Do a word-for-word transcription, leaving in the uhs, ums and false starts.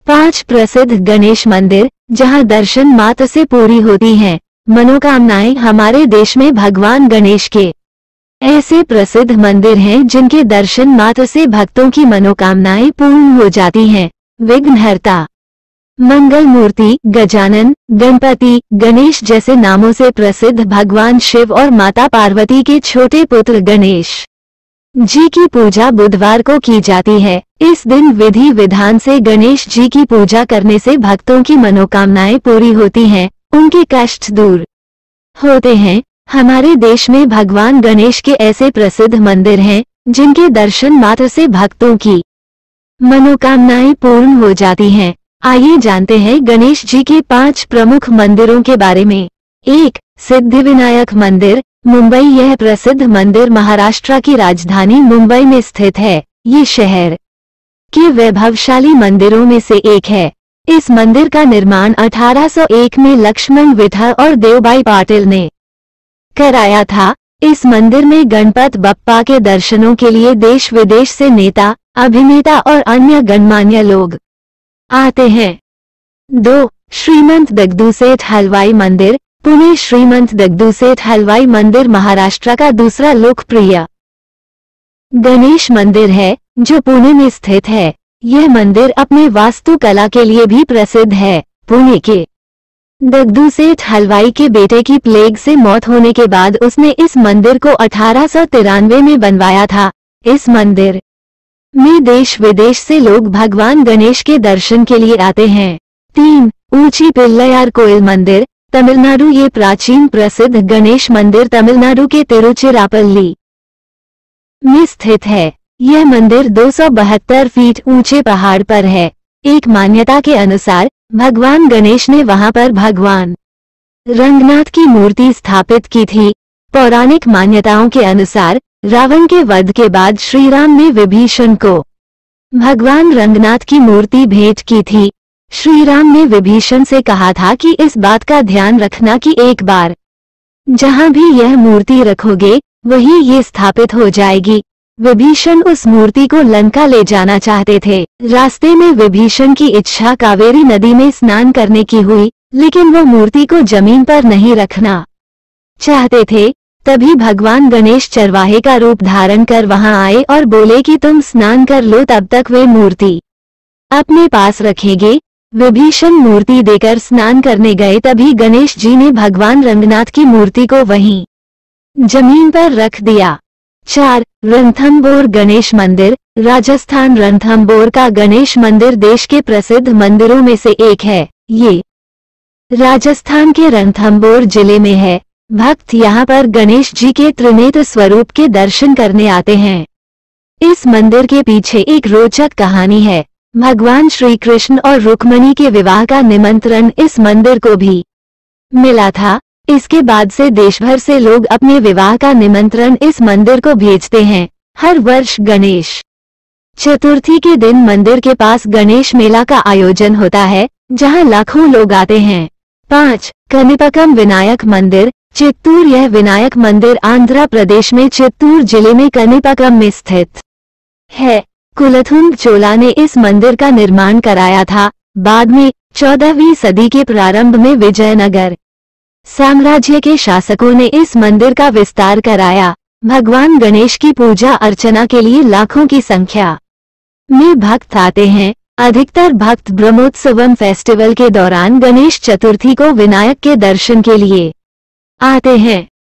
पांच प्रसिद्ध गणेश मंदिर जहां दर्शन मात्र से पूरी होती हैं मनोकामनाएं। हमारे देश में भगवान गणेश के ऐसे प्रसिद्ध मंदिर हैं जिनके दर्शन मात्र से भक्तों की मनोकामनाएं पूर्ण हो जाती हैं। विघ्नहर्ता, मंगल मूर्ति, गजानन, गणपति, गणेश जैसे नामों से प्रसिद्ध भगवान शिव और माता पार्वती के छोटे पुत्र गणेश जी की पूजा बुधवार को की जाती है। इस दिन विधि विधान से गणेश जी की पूजा करने से भक्तों की मनोकामनाएं पूरी होती हैं, उनके कष्ट दूर होते हैं। हमारे देश में भगवान गणेश के ऐसे प्रसिद्ध मंदिर हैं जिनके दर्शन मात्र से भक्तों की मनोकामनाएं पूर्ण हो जाती हैं। आइए जानते हैं गणेश जी के पांच प्रमुख मंदिरों के बारे में। एक, सिद्धिविनायक मंदिर, मुंबई। यह प्रसिद्ध मंदिर महाराष्ट्र की राजधानी मुंबई में स्थित है। ये शहर के वैभवशाली मंदिरों में से एक है। इस मंदिर का निर्माण अठारह सौ एक में लक्ष्मण विठल और देवबाई पाटिल ने कराया था। इस मंदिर में गणपत बप्पा के दर्शनों के लिए देश विदेश से नेता, अभिनेता और अन्य गणमान्य लोग आते हैं। दो, श्रीमंत दगडूशेठ हलवाई मंदिर, पुणे। श्रीमंत दगडूशेठ हलवाई मंदिर महाराष्ट्र का दूसरा लोकप्रिय गणेश मंदिर है जो पुणे में स्थित है। यह मंदिर अपने वास्तुकला के लिए भी प्रसिद्ध है। पुणे के दगडूशेठ हलवाई के बेटे की प्लेग से मौत होने के बाद उसने इस मंदिर को अठारह सौ तिरानवे में बनवाया था। इस मंदिर में देश विदेश से लोग भगवान गणेश के दर्शन के लिए आते हैं। तीन, ऊंची पिल्लयार कोइल मंदिर, तमिलनाडु। ये प्राचीन प्रसिद्ध गणेश मंदिर तमिलनाडु के तिरुचिरापल्ली में स्थित है। यह मंदिर दो सौ बहत्तर फीट ऊंचे पहाड़ पर है। एक मान्यता के अनुसार भगवान गणेश ने वहां पर भगवान रंगनाथ की मूर्ति स्थापित की थी। पौराणिक मान्यताओं के अनुसार रावण के वध के बाद श्री राम ने विभीषण को भगवान रंगनाथ की मूर्ति भेंट की थी। श्री राम ने विभीषण से कहा था कि इस बात का ध्यान रखना कि एक बार जहां भी यह मूर्ति रखोगे वहीं ये स्थापित हो जाएगी। विभीषण उस मूर्ति को लंका ले जाना चाहते थे। रास्ते में विभीषण की इच्छा कावेरी नदी में स्नान करने की हुई, लेकिन वो मूर्ति को जमीन पर नहीं रखना चाहते थे। तभी भगवान गणेश चरवाहे का रूप धारण कर वहां आए और बोले कि तुम स्नान कर लो, तब तक वे मूर्ति अपने पास रखेंगे। विभीषण मूर्ति देकर स्नान करने गए, तभी गणेश जी ने भगवान रंगनाथ की मूर्ति को वहीं जमीन पर रख दिया। चार, रणथंबोर गणेश मंदिर, राजस्थान। रणथंबोर का गणेश मंदिर देश के प्रसिद्ध मंदिरों में से एक है। ये राजस्थान के रणथंबोर जिले में है। भक्त यहाँ पर गणेश जी के त्रिनेत्र स्वरूप के दर्शन करने आते हैं। इस मंदिर के पीछे एक रोचक कहानी है। भगवान श्री कृष्ण और रुक्मिणी के विवाह का निमंत्रण इस मंदिर को भी मिला था। इसके बाद से देश भर से लोग अपने विवाह का निमंत्रण इस मंदिर को भेजते हैं। हर वर्ष गणेश चतुर्थी के दिन मंदिर के पास गणेश मेला का आयोजन होता है, जहां लाखों लोग आते हैं। पाँच, कनिपकम विनायक मंदिर, चित्तूर। यह विनायक मंदिर आंध्र प्रदेश में चित्तूर जिले में कनिपकम में स्थित है। कुलथुंग चोला ने इस मंदिर का निर्माण कराया था। बाद में चौदहवीं सदी के प्रारंभ में विजयनगर साम्राज्य के शासकों ने इस मंदिर का विस्तार कराया। भगवान गणेश की पूजा अर्चना के लिए लाखों की संख्या में भक्त आते हैं। अधिकतर भक्त ब्रह्मोत्सवम फेस्टिवल के दौरान गणेश चतुर्थी को विनायक के दर्शन के लिए आते हैं।